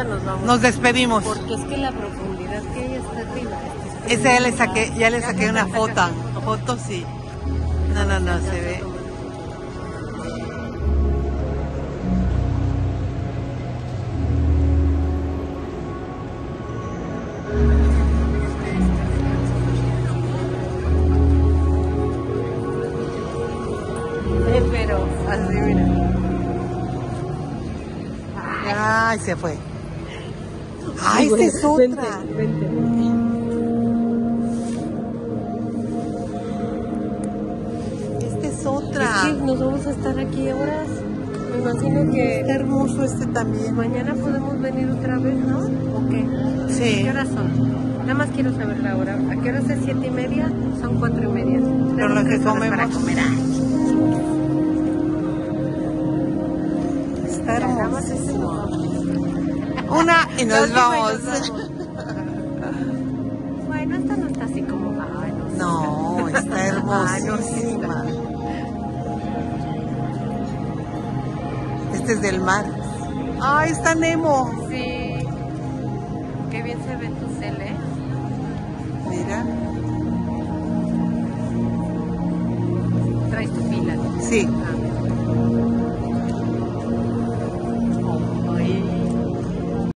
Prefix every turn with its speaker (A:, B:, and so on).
A: nos vamos.
B: Nos despedimos.
A: Porque es que la profundidad que hay hasta arriba.
B: Esa ya le saqué una foto. Foto sí. No, se ve.
A: Pero así, mira.
B: Ay, se fue. Ay, esta es otra.
A: Vente.
B: Esta es otra.
A: Es que nos vamos a estar aquí horas. Me imagino que
B: Está hermoso este también.
A: mañana podemos venir otra vez, ¿no? ¿O qué?
B: Sí.
A: ¿Qué horas son? Nada más quiero saber la hora. ¿A qué horas es 7:30? Son 4:30.
B: Pero lo que comemos.
A: Para comer.
B: Está
A: Nada más es
B: hermosísimo.
A: eso.
B: Una y nos vamos.
A: Bueno, esta no está así como... Ay,
B: No, está hermosísima. Este es del mar. Ay, está Nemo.
A: Sí. Qué bien se ve tu cel, ¿eh?
B: Mira.
A: Traes tu pila.
B: Sí.
A: Ah.